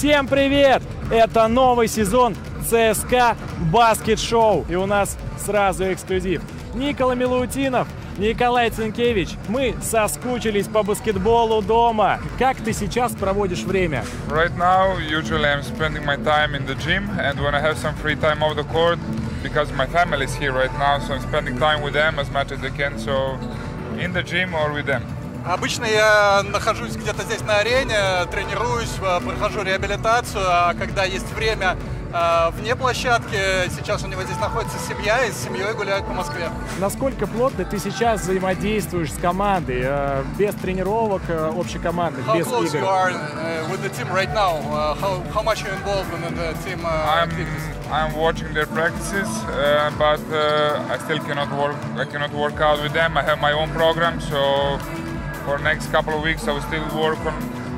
Всем привет! Это новый сезон ЦСКА Баскет Шоу. И у нас сразу эксклюзив. Никола Милутинов, Николай Цинкевич. Мы соскучились по баскетболу дома. Как ты сейчас проводишь время? Right now, usually I'm spending my time in the gym, and when I have some free time off the court, because my family is here right now, so I'm spending time with them as much as I can, so in the gym or with them. Обычно я нахожусь где-то здесь на арене, тренируюсь, прохожу реабилитацию, а когда есть время вне площадки, сейчас у него здесь находится семья, и с семьей гуляют по Москве. Насколько плотно ты сейчас взаимодействуешь с командой, без тренировок общекомандных, без игр? How close you are with the team right now? How much you involved in the team activities? I'm watching their practices, but I still cannot work. I cannot work out with them. I have my own program, so for next couple of weeks I will still work on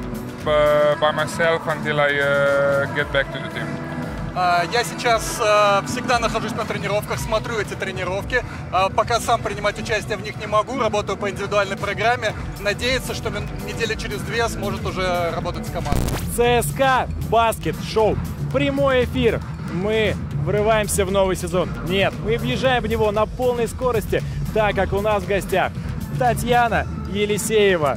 by myself until I get back to the team. Я сейчас всегда нахожусь на тренировках, смотрю эти тренировки. Пока сам принимать участие в них не могу, работаю по индивидуальной программе. Надеяться, что недели через 2 сможет уже работать с командой. ЦСКА Баскет Шоу. Прямой эфир. Мы врываемся в новый сезон. Нет, мы въезжаем в него на полной скорости, так как у нас в гостях Татьяна Елисеева.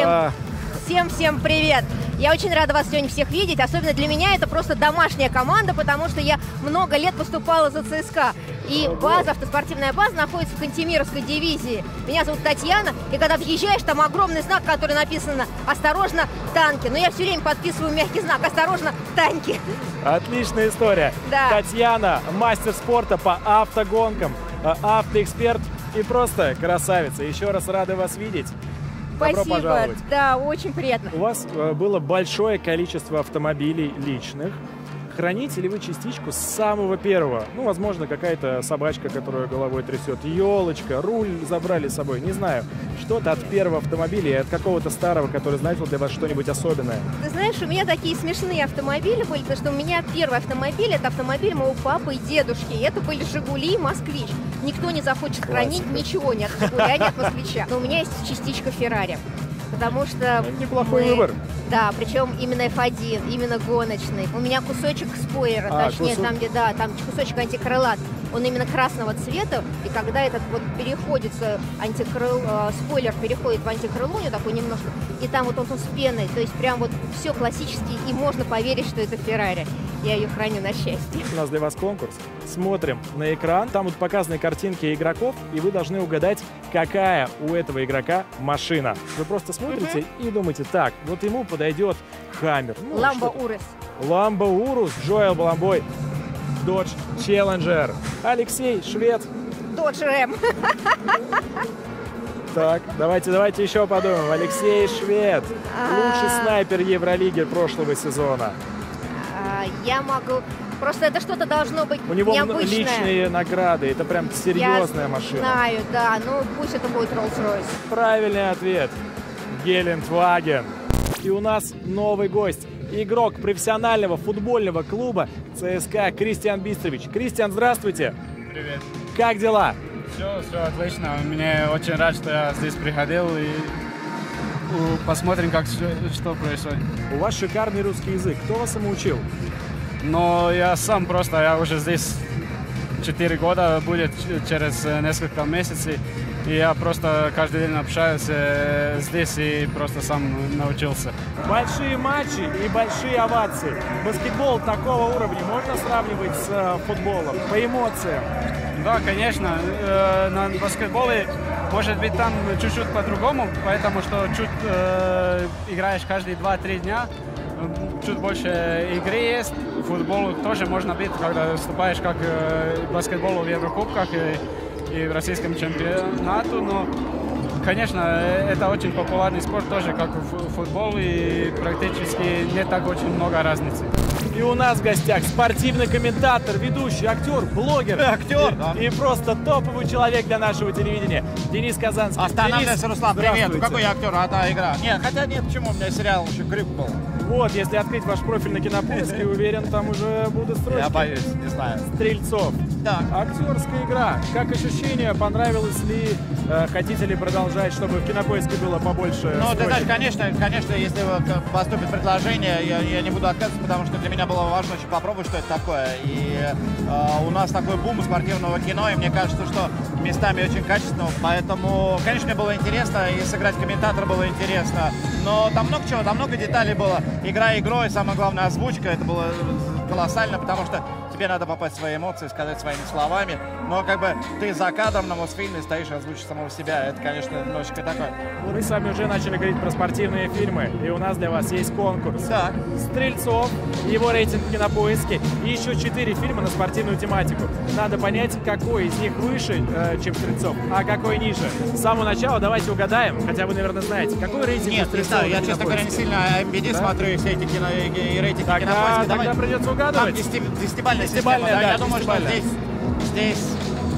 Всем привет! Я очень рада вас сегодня всех видеть. Особенно для меня это просто домашняя команда, потому что я много лет выступала за ЦСКА. И база, автоспортивная база находится в Кантемировской дивизии. Меня зовут Татьяна. И когда въезжаешь, там огромный знак, который написано «Осторожно, танки». Но я все время подписываю мягкий знак «Осторожно, танки». Отличная история. Да. Татьяна, мастер спорта по автогонкам, автоэксперт и просто красавица. Еще раз рады вас видеть. Добро Спасибо. пожаловать. Да, очень приятно. У вас было большое количество автомобилей личных. Храните ли вы частичку с самого первого? Ну, возможно, какая-то собачка, которая головой трясет, елочка, руль забрали с собой, не знаю. Что-то от первого автомобиля и от какого-то старого, который значил для вас что-нибудь особенное. Ты знаешь, у меня такие смешные автомобили были, потому что у меня первый автомобиль — это автомобиль моего папы и дедушки. И это были «Жигули» и «Москвич». Никто не захочет хранить ничего ни от «Жигуля», ни от «Москвича». Но у меня есть частичка «Феррари». Потому что неплохой выбор. Да, причем именно F1, именно гоночный. У меня кусочек спойлера, точнее, там где, да, там кусочек антикрылат. Он именно красного цвета, и когда этот вот переходит, спойлер переходит в антикрыло, у него такой немножко, и там вот он с пеной, то есть прям вот все классически, и можно поверить, что это Феррари. Я ее храню на счастье. У нас для вас конкурс. Смотрим на экран, там вот показаны картинки игроков, и вы должны угадать, какая у этого игрока машина. Вы просто смотрите и думаете, так, вот ему подойдет Хаммер. Ну, Ламбо Урус. Ламбо Урус, Джоэл Баламбой, Dodge Challenger. Алексей Швед. Dodge Ram. Так, давайте еще подумаем. Алексей Швед. Лучший снайпер Евролиги прошлого сезона. Я могу... Просто это что-то должно быть у него необычное. Личные награды. Это прям серьезная машина. Я знаю, да. Ну, пусть это будет Rolls-Royce. Правильный ответ. Гелендваген. И у нас новый гость. Игрок профессионального футбольного клуба ЦСКА Кристиан Бистрович. Кристиан, здравствуйте. Привет. Как дела? Все отлично. Мне очень рад, что я здесь приходил, и посмотрим, что происходит. У вас шикарный русский язык. Кто вас ему учил? Но я сам просто, я уже здесь 4 года, будет через несколько месяцев. И я просто каждый день общаюсь здесь и просто сам научился. Большие матчи и большие овации. Баскетбол такого уровня можно сравнивать с футболом по эмоциям? Да, конечно. На баскетболе может быть там чуть-чуть по-другому, потому что играешь каждые 2-3 дня. Чуть больше игры есть. Футбол тоже можно быть, когда выступаешь как баскетбол в Еврокубках и в российском чемпионату, но, конечно, это очень популярный спорт тоже, как футбол, и практически не так очень много разницы. И у нас в гостях спортивный комментатор, ведущий, актер, блогер. Актер, да. И просто топовый человек для нашего телевидения. Денис Казанский. Останавливайся, Руслан, привет. Какой я актер, а та игра? Нет, хотя нет, почему, у меня сериал еще крик был. Вот, если открыть ваш профиль на Кинопоиске, уверен, там уже будут строчки. Я боюсь, не знаю. Стрельцов. Да. Актерская игра. Как ощущение? Понравилось ли? Хотите ли продолжать, чтобы в Кинопоиске было побольше? Ну, ты знаешь, конечно, если поступит предложение, я не буду отказываться, потому что для меня было важно очень попробовать, что это такое. И у нас такой бум спортивного кино, и мне кажется, что местами очень качественно. Поэтому, конечно, мне было интересно, и сыграть комментатора было интересно. Но там много чего, там много деталей было. Игра игрой, самое главное, озвучка. Это было колоссально, потому что тебе надо попасть в свои эмоции, сказать своими словами. Но как бы ты за кадром на Мосфильме стоишь и озвучишь самого себя. Это, конечно, немножечко такое. Мы с вами уже начали говорить про спортивные фильмы, и у нас для вас есть конкурс. Да. Стрельцов, его рейтинг в Кинопоиске, и еще 4 фильма на спортивную тематику. Надо понять, какой из них выше, чем Стрельцов, а какой ниже. С самого начала давайте угадаем, хотя вы, наверное, знаете, какой рейтинг Нет, у Стрельцова. не знаю, я, честно говоря, не сильно MBD смотрю, и все эти кино, и рейтинги Кинопоиска. Тогда придется угадывать. Десятибальная система, Десятибальная, да? да, Я думаю, что здесь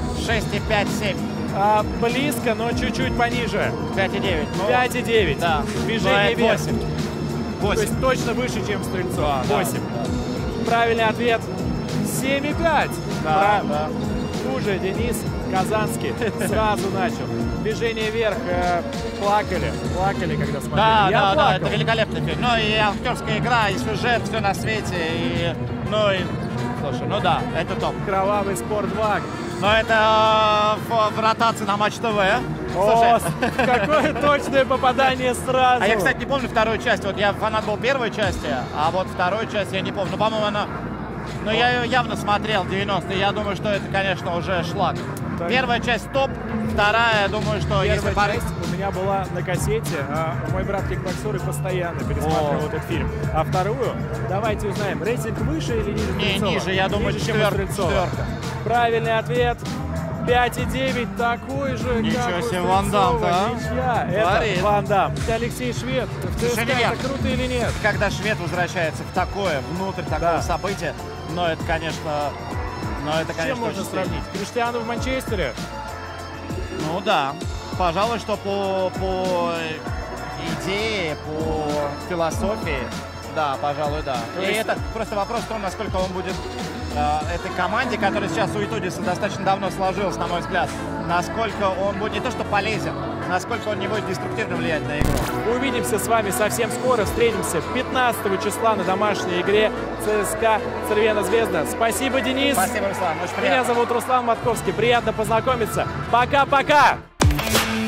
6,5, 7. Близко, но чуть-чуть пониже. 5,9. 5,9. Да. Движение вверх. 8. То есть точно выше, чем Стрельцов. Да, 8. Правильный ответ 7,5. Да. Хуже Денис Казанский сразу начал. Движение вверх. Плакали, когда смотрели. Я плакал. Это великолепный фильм. Ну и актерская игра, и сюжет, все на свете. Слушай, да, это топ. Кровавый спорт 2. Но это в ротации на Матч ТВ. О, какое точное попадание сразу. А я, кстати, не помню вторую часть. Вот я фанат был первой части, а вот вторую часть я не помню. Ну, по-моему, она... Но я ее явно смотрел в 90-е. Я думаю, что это, конечно, уже шлак. Так. Первая часть топ, вторая, я думаю, что если Первая часть у меня была на кассете, а мой брат кикбоксер постоянно пересматривал этот фильм. А вторую, давайте узнаем, рейтинг выше или ниже Не, Стрельцова? ниже, я думаю, чем у Стрельцова. четверка. Правильный ответ 5,9, такой же, Ничего как у себе, Стрельцова. Ван Дамм, да? Ничья, Говорит. это Ван Дамм. Алексей Швед, в ЦСКА, Швед. это круто или нет? Когда швед возвращается в такое, внутрь такого события, но это, конечно, С чем можно очень сравнить? Криштиану в Манчестере? Ну да, пожалуй, что по идее, по философии, да, пожалуй, да. И это просто вопрос в том, насколько он будет этой команде, которая сейчас у Итудиса достаточно давно сложилась, на мой взгляд, насколько он будет не то что полезен, насколько он не будет деструктивно влиять на игру. Увидимся с вами совсем скоро. Встретимся 15 числа на домашней игре ЦСКА Цервена Звезда. Спасибо, Денис. Спасибо, Руслан. Очень приятно. Меня зовут Руслан Матковский. Приятно познакомиться. Пока-пока!